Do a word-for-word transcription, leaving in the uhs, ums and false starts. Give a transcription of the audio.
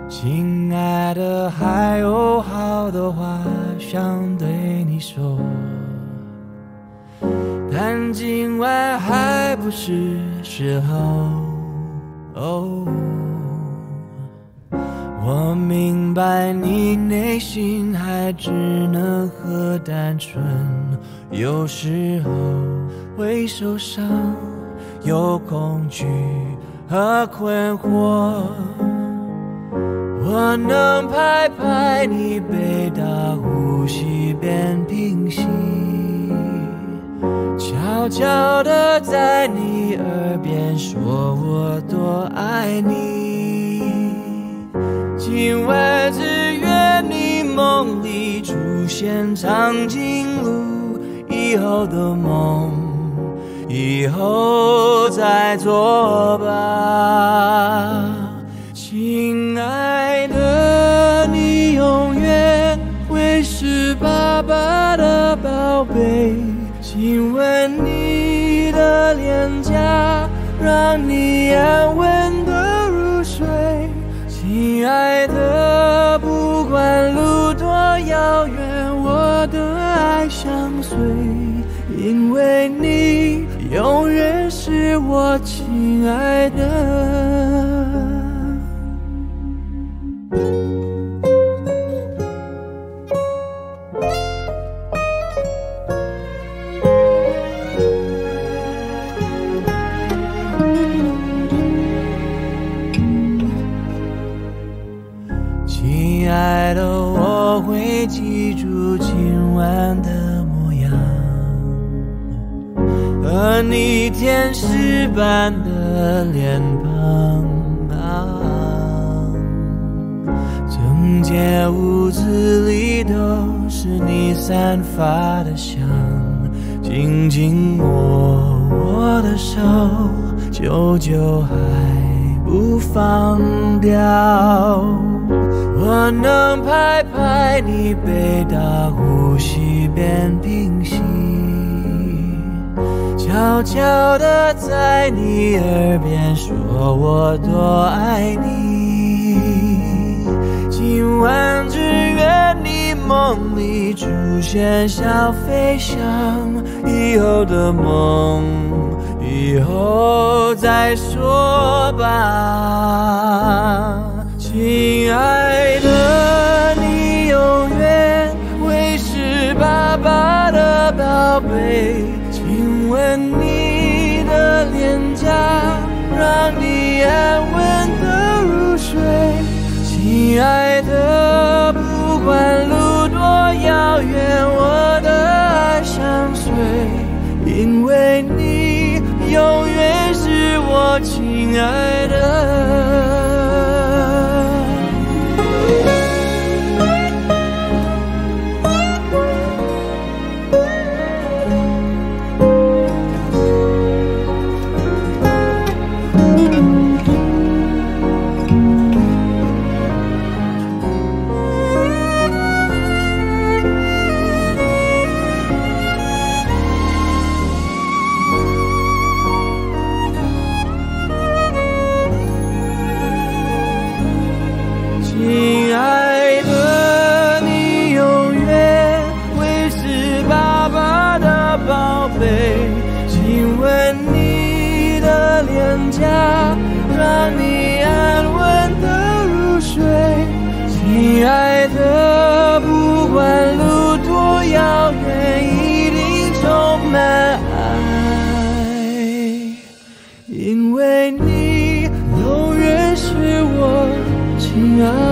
亲爱的，还有好多话想对你说，但今晚还不是时候。哦，我明白你内心还稚嫩和单纯，有时候会受伤，有恐惧和困惑。我能拍拍你背到呼吸变平息，悄悄地在你耳边说我多爱你。今晚只愿你梦里出现长颈鹿，以后的梦以后再做吧。亲爱的，你永远会是爸爸的宝贝，亲吻你的脸颊，让你安稳的入睡。亲爱的，不管路多遥远，我的爱相随，因为你永远是我亲爱的。亲爱的，我会记住今晚的模样，和你天使般的脸庞啊，整间屋子里都是你散发的香，紧紧握我的手，久久还不放掉。我能拍拍你背到呼吸变平息，悄悄地在你耳边说我多爱你。今晚只愿你梦里出现小飞象，以后的梦以后再说吧。亲爱的，你永远会是爸爸的宝贝，亲吻你的脸颊，让你安稳的入睡。亲爱的，不管路多遥远，我的爱相随，因为你永远是我亲爱的。亲爱的，你永远会是爸爸的宝贝，亲吻你的脸颊，让你安稳的入睡。亲爱的，不管路多遥远，一定充满爱，因为你永远是我亲爱的。